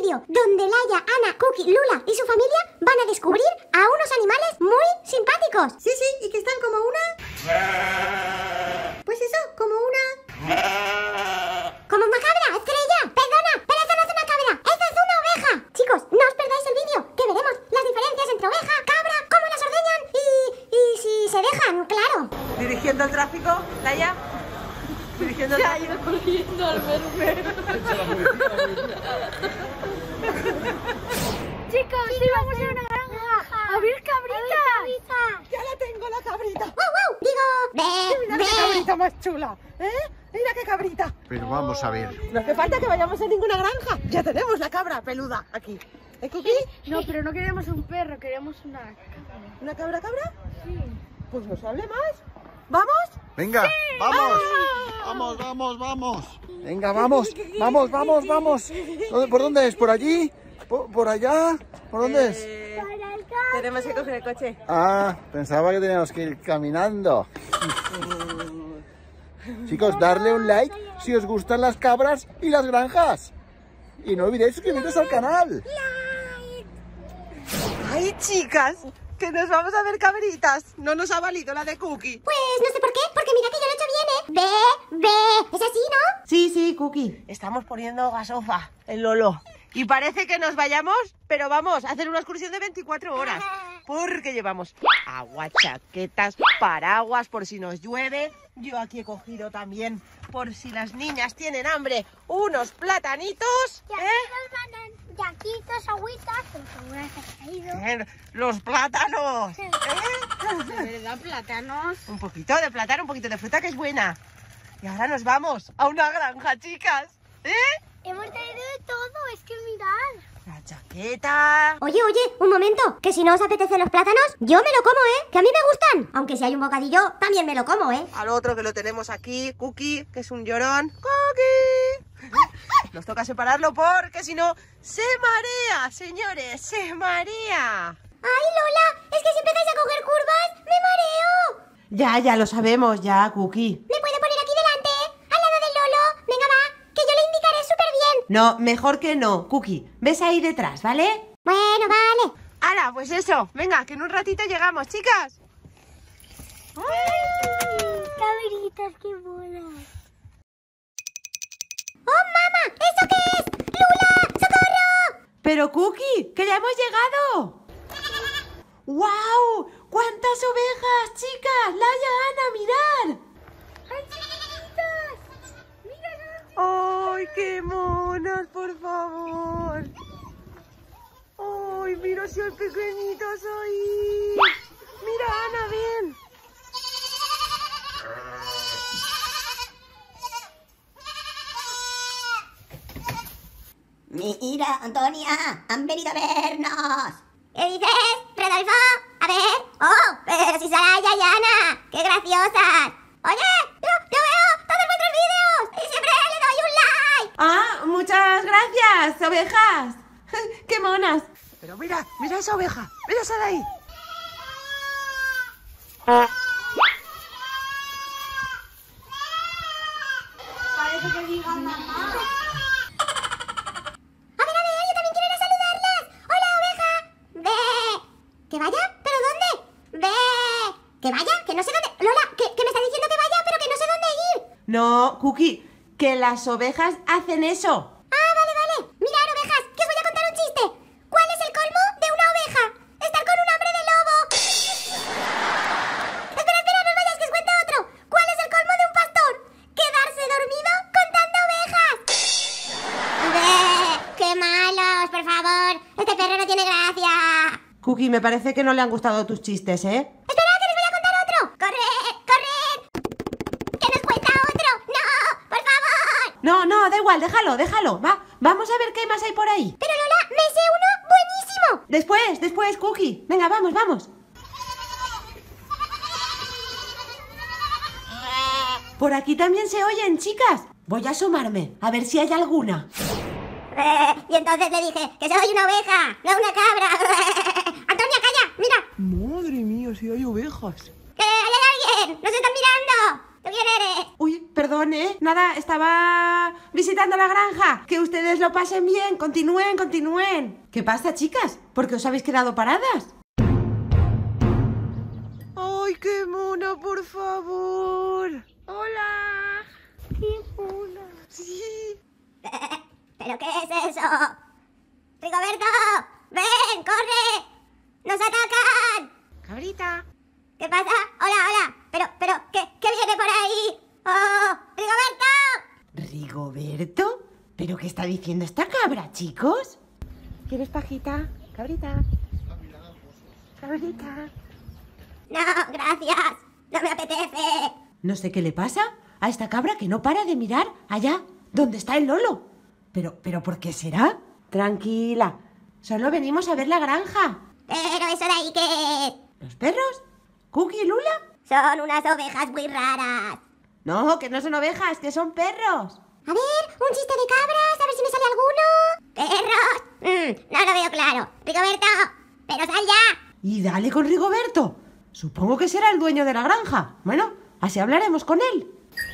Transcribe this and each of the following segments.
vídeo donde Laia, Ana, Cookie, Lula y su familia van a descubrir a unos animales muy simpáticos. Sí, y que están como una... Pues eso, como una... Como una cabra, Estrella. Perdona, pero eso no es una cabra, eso es una oveja. Chicos, no os perdáis el vídeo, que veremos las diferencias entre oveja, cabra, cómo las ordeñan y si se dejan, claro. Dirigiendo el tráfico, Laia. Dirigiendo el tráfico. Se ha ido corriendo al verme. Chicos, sí, vamos a una granja. A ver cabritas. Ya la tengo, la cabrita. ¡Wow! Digo, Mira qué cabrita más chula, ¿eh? Mira qué cabrita. Pero vamos a ver. No hace falta que vayamos a ninguna granja. Ya tenemos la cabra peluda aquí. ¿Eh, Cookie? No, pero no queremos un perro, queremos una cabra. ¿Una cabra? Sí. Pues no se hable más. ¿Vamos? Venga, vamos. Vamos. Venga, vamos. ¿Por dónde es? ¿Por allí? ¿Por allá? ¿Por dónde es? Tenemos que coger el coche. Ah, pensaba que teníamos que ir caminando. Chicos, darle un like si os gustan las cabras y las granjas. Y no olvidéis suscribiros al canal. ¡Ay, chicas! Que nos vamos a ver cabritas. No nos ha valido la de Cookie. pues no sé por qué, porque mira que yo lo he hecho bien, ¿eh? Ve, es así, ¿no? Sí, Cookie. Estamos poniendo gasofa en Lolo. Y parece que nos vayamos, pero vamos a hacer una excursión de 24 horas. Porque llevamos agua, chaquetas, paraguas por si nos llueve. Yo aquí he cogido también, por si las niñas tienen hambre, unos platanitos. Yaquitos, agüitas, seguro que se ha ido. Los plátanos. De verdad, plátanos. Un poquito de plátano, un poquito de fruta que es buena. Y ahora nos vamos a una granja, chicas. Hemos traído de todo, es que mirad. La chaqueta. Oye, un momento, que si no os apetecen los plátanos, yo me lo como, que a mí me gustan. Aunque si hay un bocadillo, también me lo como, Al otro que lo tenemos aquí, Cookie, que es un llorón. ¡Cookie! Nos toca separarlo porque si no, se marea, señores, se marea. Ay, Lola, es que si empezáis a coger curvas, me mareo. Ya lo sabemos, ya, Cookie. ¿Me puede poner aquí delante, al lado del Lolo? Venga, va, que yo le indicaré súper bien. No, mejor que no, Cookie. Ves ahí detrás, ¿vale? Bueno, vale. ¡Hala! Pues eso. Venga, que en un ratito llegamos, chicas. Cabritas, qué monas. ¡Oh, mamá! ¿Eso qué es? ¡Lula! ¡Socorro! Pero, Cookie, que ya hemos llegado. ¡Guau! ¡Cuántas ovejas, chicas! ¡Laia, Ana, mirad! ¡Ay, chiquititas! ¡Mira! ¡Ay, qué monas, por favor! ¡Ay, mira si hay pequeñitos ahí! ¡Mira, Ana, ven! Mira, Antonia, han venido a vernos. ¿Qué dices, Rodolfo? A ver. ¡Oh, pero si Saraya y Ana! ¡Qué graciosas! Oye, yo veo todos vuestros vídeos y siempre le doy un like. ¡Ah, muchas gracias, ovejas! ¡Qué monas! Pero mira esa oveja, mira esa de ahí. Parece que digan mamá. A ver, yo también quiero ir a saludarlas. ¡Hola, oveja! ¡Ve! ¿Que vaya? ¿Pero dónde? ¡Ve! ¿Que vaya? Que no sé dónde... Lola, que me está diciendo que vaya, pero que no sé dónde ir. No, Cookie, que las ovejas hacen eso. Ah, vale. Mirad, ovejas, que os voy a contar un chiste. ¿Cuál es el colmo de una oveja? Estar con un hambre de lobo. Espera, no os vayáis, que os cuento otro. ¿Cuál es el colmo de un pastor? Quedarse dormido contando ovejas. ¡Qué malos, por favor! Este perro no tiene gracia. Cookie, me parece que no le han gustado tus chistes, ¿eh? ¡Espera, que les voy a contar otro! ¡Corred! ¡Que nos cuenta otro! ¡No! ¡Por favor! No, da igual, déjalo. Vamos a ver qué más hay por ahí. Pero Lola, me sé uno buenísimo. Después, Cookie. Venga, vamos. Por aquí también se oyen, chicas. Voy a asomarme, a ver si hay alguna. Y entonces le dije que soy una oveja, no una cabra. Antonia, calla, mira. Madre mía, si hay ovejas. ¡Que hay alguien! ¡Nos están mirando! ¿Tú quién eres? Uy, perdón, ¿eh? Nada, estaba visitando la granja. Que ustedes lo pasen bien. Continúen, continúen. ¿Qué pasa, chicas? ¿Por qué os habéis quedado paradas? ¡Ay, qué mona, por favor! ¡Hola! ¡Qué mona! Sí. ¿Pero qué es eso? ¡Rigoberto! ¡Ven, corre! ¡Nos atacan! Cabrita. ¿Qué pasa? Hola. Pero, ¿qué viene por ahí? ¡Oh! ¡Rigoberto! ¿Rigoberto? ¿Pero qué está diciendo esta cabra, chicos? ¿Quieres pajita? Cabrita. Cabrita. No, gracias. No me apetece. No sé qué le pasa a esta cabra que no para de mirar allá, donde está el Lolo. ¿Pero por qué será? Tranquila, solo venimos a ver la granja. Pero eso de ahí, ¿qué es? ¿Los perros? ¿Cookie y Lula? Son unas ovejas muy raras. No, que no son ovejas, que son perros. A ver, un chiste de cabras, a ver si me sale alguno. ¡Perros! No lo veo claro. Rigoberto, pero sal ya. Y dale con Rigoberto. Supongo que será el dueño de la granja. Bueno, así hablaremos con él.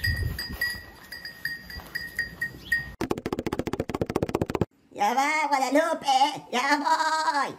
Ya va, Guadalupe, ya voy.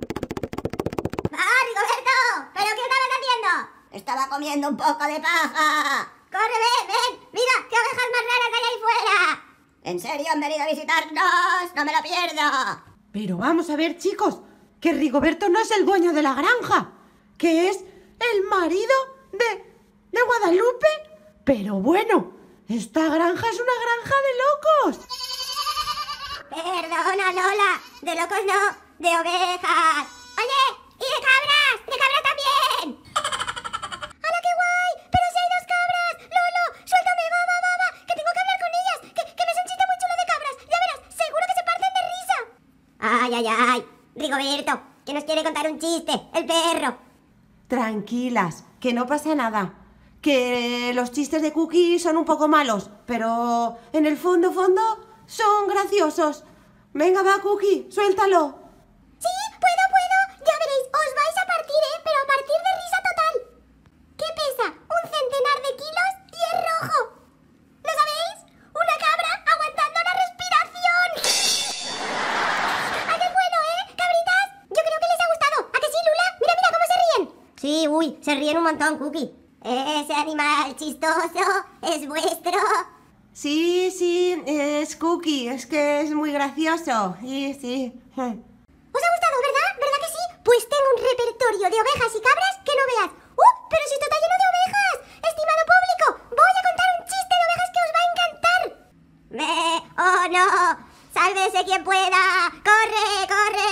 ¡Ah, Rigoberto! ¿Pero qué estabas haciendo? Estaba comiendo un poco de paja. ¡Corre, ven! ¡Mira, qué ovejas más raras hay ahí fuera! ¿En serio han venido a visitarnos? ¡No me lo pierdo! Pero vamos a ver, chicos, que Rigoberto no es el dueño de la granja, que es el marido de Guadalupe. Pero bueno, esta granja es una granja de locos. Perdona, Lola. De locos no, de ovejas. Oye, ¿y de cabras? ¡De cabras también! ¡Hala, qué guay! ¡Pero si hay dos cabras! ¡Lolo, suéltame! ¡Va! ¡Que tengo que hablar con ellas! ¡Que me es un chiste muy chulo de cabras! ¡Ya verás! ¡Seguro que se parten de risa! ¡Ay! Rigoberto, que nos quiere contar un chiste. ¡El perro! Tranquilas, que no pasa nada. Que los chistes de Cookie son un poco malos, pero en el fondo son graciosos. Venga, va, Cookie, suéltalo. ¡Sí! ¡Puedo! Ya veréis, os vais a partir, pero a partir de risa total. ¿Qué pesa? Un centenar de kilos y es rojo. ¿Lo sabéis? ¡Una cabra aguantando la respiración! ¡Ah, qué bueno, cabritas! Yo creo que les ha gustado. ¿A que sí, Lula? Mira cómo se ríen. Sí, se ríen un montón, Cookie. Ese animal chistoso es vuestro. Sí, es Cookie, es que es muy gracioso. Sí. ¿Os ha gustado, verdad? ¿Verdad que sí? Pues tengo un repertorio de ovejas y cabras que no veas. ¡Pero si esto está lleno de ovejas! Estimado público, voy a contar un chiste de ovejas que os va a encantar. ¡Oh, no! ¡Sálvese quien pueda! ¡Corre!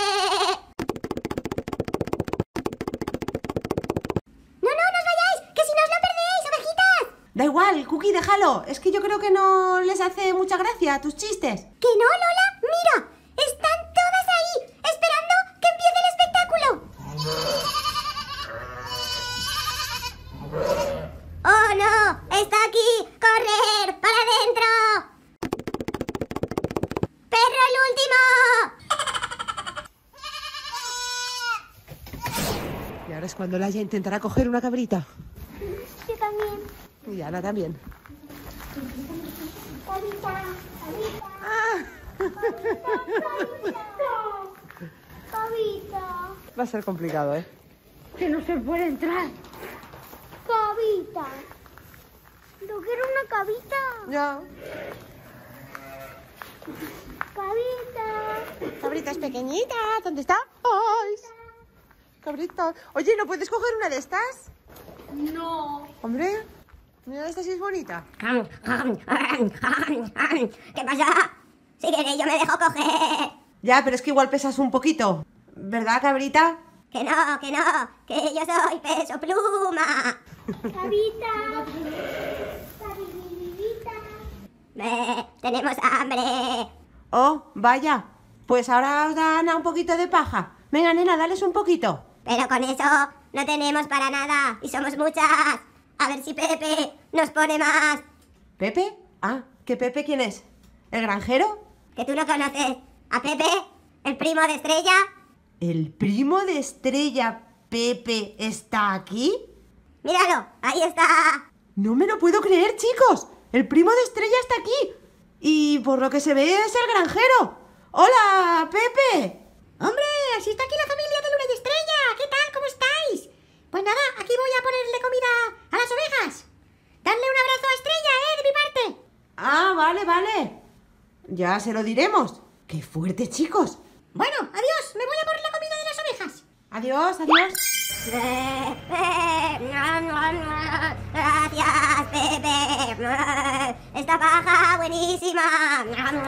No os vayáis, que si no os lo perdéis, ovejitas. Da igual, Cookie, déjalo. Es que yo creo que no les hace mucha gracia a tus chistes. ¿Que no, Lola? ¡Mira! ¡Están todas ahí! ¡Esperando que empiece el espectáculo! ¡Oh, no! ¡Está aquí! ¡Correr! ¡Para adentro! ¡Perro el último! Y ahora es cuando Laia intentará coger una cabrita. Yo también. Y Ana también. Cabita. Cabita. Va a ser complicado, ¿eh? Que no se puede entrar. Cabita. Yo quiero una cabita. Ya. Cabita. Cabrita es pequeñita. ¿Dónde está? ¡Ay! Cabrita. Oye, ¿no puedes coger una de estas? No. Hombre, mira, esta sí es bonita. ¿Qué pasa? Si queréis yo me dejo coger. Ya, pero es que igual pesas un poquito. ¿Verdad, cabrita? Que no, que yo soy Peso Pluma. Cabita. Tenemos hambre. Oh, vaya. Pues ahora os dan un poquito de paja. Venga, nena, dales un poquito. Pero con eso no tenemos para nada y somos muchas. A ver si Pepe nos pone más. ¿Pepe? Ah, ¿que Pepe quién es? ¿El granjero? Que tú no conoces a Pepe, el primo de Estrella. ¿El primo de Estrella, Pepe, está aquí? Míralo, ahí está. No me lo puedo creer, chicos. El primo de Estrella está aquí. Y por lo que se ve es el granjero. ¡Hola, Pepe! ¡Hombre! ¡Si está aquí la familia de Luna y Estrella! ¿Qué tal? ¿Cómo estáis? Pues nada, aquí voy a ponerle comida a las ovejas. Dadle un abrazo a Estrella, de mi parte. Ah, vale, vale. Ya se lo diremos. ¡Qué fuerte, chicos! Bueno, adiós, me voy a por la comida de las ovejas. Adiós, adiós. Gracias, Pepe. Esta paja buenísima.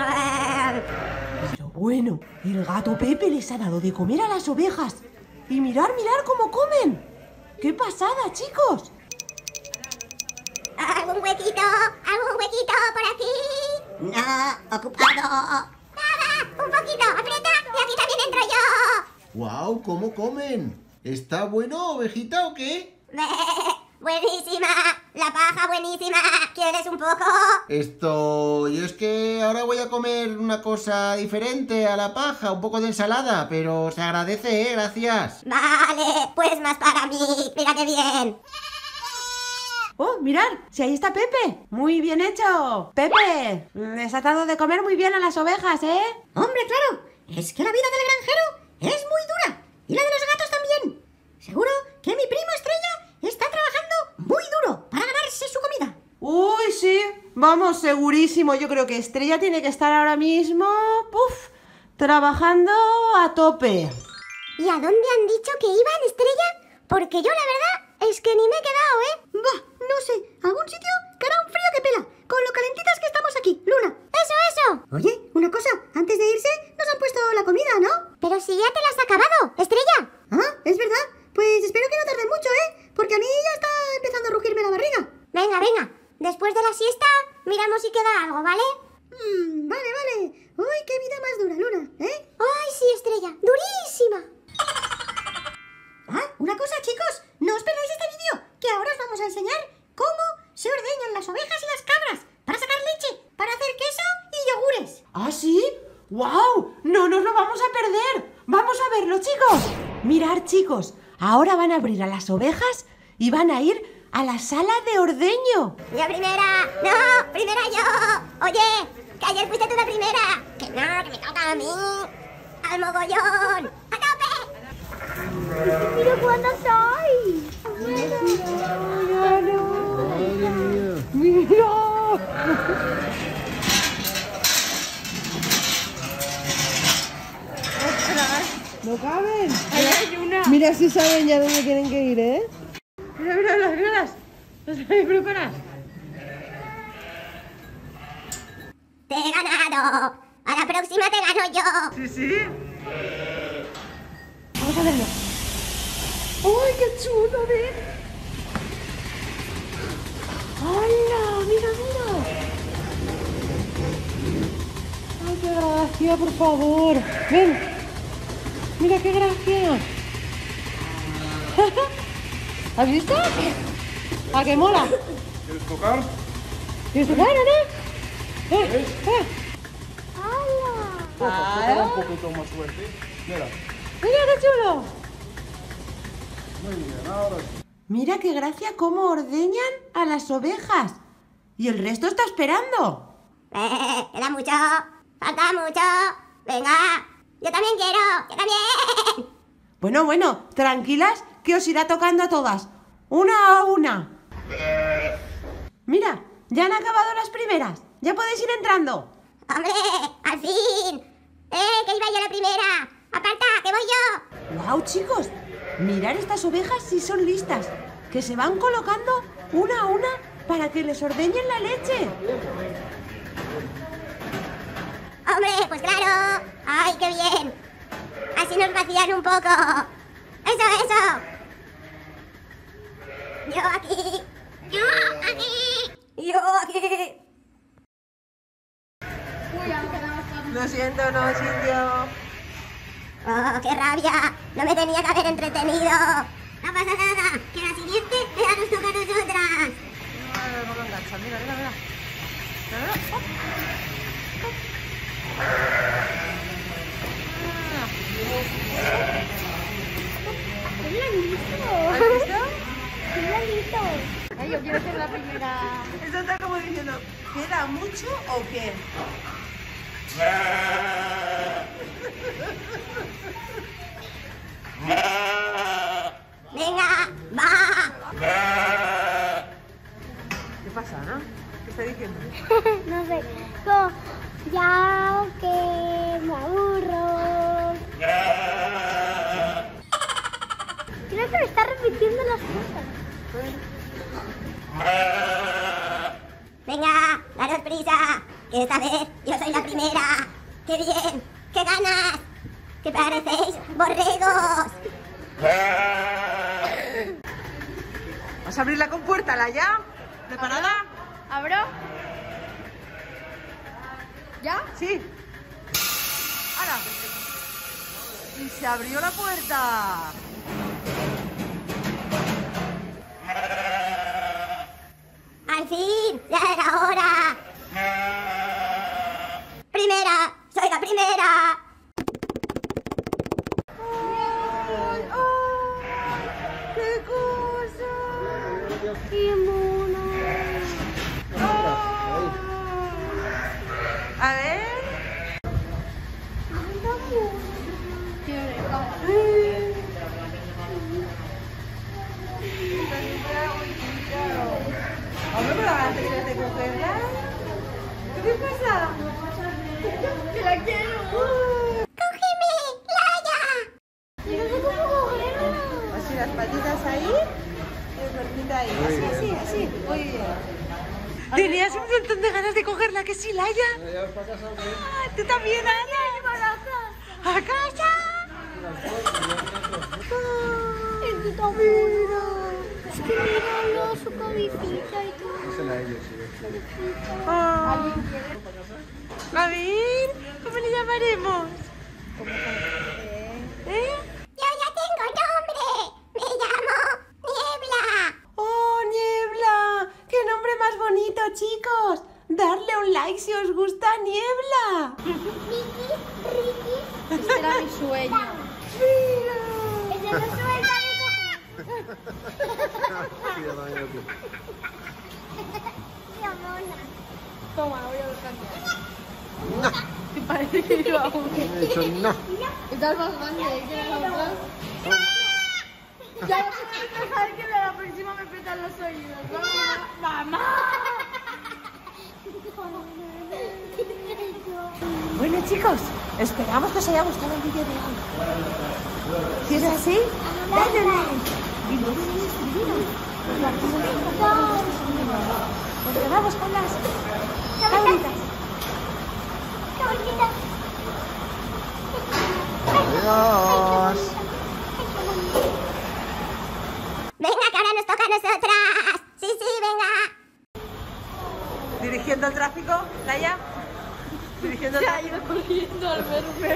Pero bueno, el gato Pepe les ha dado de comer a las ovejas. Y mirar cómo comen. ¡Qué pasada, chicos! ¿Algún huequito por aquí? No, ocupado. Nada, un poquito, aprieta y aquí también entro yo. ¡Guau! ¿Cómo comen? ¿Está bueno, ovejita, o qué? Buenísima, la paja buenísima. ¿Quieres un poco? Yo es que ahora voy a comer una cosa diferente a la paja, un poco de ensalada, pero se agradece, gracias. Vale, pues más para mí, mira qué bien. ¡Oh, mirad! ¡Si ahí está Pepe! ¡Muy bien hecho! ¡Pepe! Les has dado de comer muy bien a las ovejas, ¿eh? Hombre, claro, es que la vida del granjero es muy dura. Y la de los gatos también. Seguro que mi primo Estrella está trabajando muy duro para ganarse su comida. ¡Uy, sí! Vamos, segurísimo. Yo creo que Estrella tiene que estar ahora mismo... trabajando a tope. ¿Y a dónde han dicho que iban, Estrella? Porque yo la verdad es que ni me he quedado, ¿eh? Bah, no sé, algún sitio que hará un frío que pela, con lo calentitas que estamos aquí, Luna. ¡Eso! Oye, una cosa, antes de irse nos han puesto la comida, ¿no? Pero si ya te la has acabado, Estrella. Ah, es verdad. Pues espero que no tarde mucho, ¿eh? Porque a mí ya está empezando a rugirme la barriga. Venga. Después de la siesta, miramos si queda algo, ¿vale? Vale. Uy, qué vida más dura, Luna, ¿eh? Ay, sí, Estrella. Durísima. Una cosa, chicos. No os perdáis este vídeo, que ahora os vamos a enseñar cómo se ordeñan las ovejas y las cabras para sacar leche, para hacer queso y yogures. ¿Ah, sí? ¡Guau! ¡No nos lo vamos a perder! ¡Vamos a verlo, chicos! Mirad, chicos, ahora van a abrir a las ovejas y van a ir a la sala de ordeño. Yo primera. No, primera yo. Oye, que ayer fuiste tú la primera. Que no, que me toca a mí. Al mogollón. ¡A tope! Mira cuánto soy. ¡Mira! ¡No caben! Ahí hay una. Mira si saben ya dónde tienen que ir, ¿eh? Mira, las peluconas. Te he ganado. A la próxima te gano yo. Sí. Vamos a verlo. ¡Ay, qué chulo, ven! ¡Hala! ¡Mira! ¡Ay, qué gracia, por favor! ¡Ven! ¡Mira qué gracia! ¿Has visto? ¿A qué mola? ¿Quieres tocar? ¿Quieres tocar, no? ¡Hala! Un poquito más fuerte. Mira. ¡Mira qué chulo! Muy bien, ahora sí. Mira qué gracia cómo ordeñan a las ovejas. Y el resto está esperando. Queda mucho. Falta mucho. Venga. Yo también quiero. Yo también. Bueno, tranquilas, que os irá tocando a todas. Una a una. Mira, ya han acabado las primeras. Ya podéis ir entrando. Hombre, al fin. Que iba yo la primera. Aparta, que voy yo. ¡Guau, chicos! Mirad estas ovejas si son listas. Que se van colocando una a una para que les ordeñen la leche. Hombre, pues claro. Ay, qué bien. Así nos vacían un poco. Eso. Yo aquí. Lo siento, no, Silvio. Oh, qué rabia. No me tenía que haber entretenido. No pasa nada. Que la siguiente ya nos toca a nosotras. No engancha, mira. ¡Qué blandito! Ay, yo quiero hacer la primera. Esto está como diciendo, ¿queda mucho o qué? Venga, va. ¿Qué pasa, no? ¿Qué está diciendo? No sé. Como, ya que me aburro. Creo que me está repitiendo las cosas. Venga, daros prisa, que esta vez yo soy la primera. ¡Qué bien! ¡Qué ganas! ¡Que parecéis borregos! ¿Vas a abrir la compuerta, Laia? ¿Preparada? ¿Abro? ¿Ya? Sí. ¡Hala! Y se abrió la puerta. ¡Al fin! ¡Ya era hora! ¡Primera! ¡Soy la primera! ¡Ay, ay! ¡Qué cosa! ¡Qué mono! A ver. ¡Qué oreja! Hombre, pero ahora te quieres de cogerla. ¿Qué te pasa? ¡Que la quiero! ¡Cógeme, Laia! No sé cómo cogerla. Así las patitas ahí y el cuerpito ahí. Así. Muy bien. Tenías un montón de ganas de cogerla, que sí, Laia. Ah, ¿tú también, Ana? ¿A casa? Es que está buena. Es que míralo, su cabecita y todo. Ah. A ver, ¿cómo le llamaremos? ¿Eh? ¡Yo ya tengo nombre! ¡Me llamo Niebla! ¡Oh, Niebla! ¡Qué nombre más bonito, chicos! Darle un like si os gusta Niebla. Este era mi sueño. ¡Mira! Ese no suelta de coger. ¡Qué mona! Toma, voy a buscar. ¿Te parece que iba a un... Estás más grande que nosotros. Ya no puedo dejar que la próxima me petan los oídos. ¡Mamá! Bueno, chicos, esperamos que os haya gustado el vídeo de hoy. Si es así, dale like. Y no olvidéis suscribiros. Nos quedamos con las cabritas. Adiós. ¡Venga, que ahora nos toca a nosotras! ¡Sí, venga! Dirigiendo el tráfico, Laia. Dirigiendo el tráfico. corriendo al verme.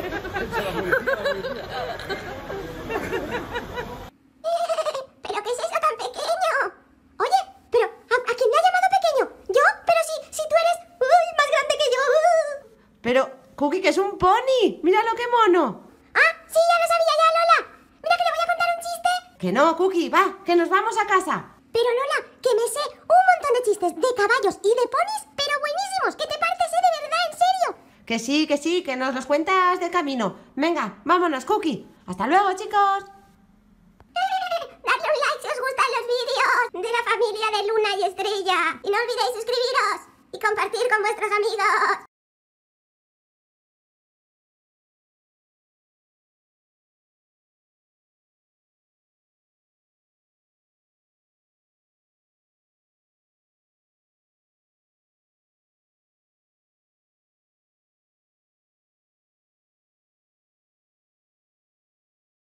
¿Pero qué es eso tan pequeño? Oye, pero ¿a quién me ha llamado pequeño? ¿Yo? Pero si tú eres más grande que yo. Pero, Cookie, que es un pony. Míralo, qué mono. Ah, sí, ya lo sabía ya, Lola. Mira que le voy a contar un chiste. Que no, Cookie, va, que nos vamos a casa. Pero Lola, que me sé un montón de chistes de caballos y de ponis, pero buenísimos. ¿Qué te partes, de verdad, en serio? Que sí, que nos los cuentas de camino. Venga, vámonos, Cookie. Hasta luego, chicos. Dadle un like si os gustan los vídeos de la familia de Luna y Estrella. Y no olvidéis suscribiros y compartir con vuestros amigos.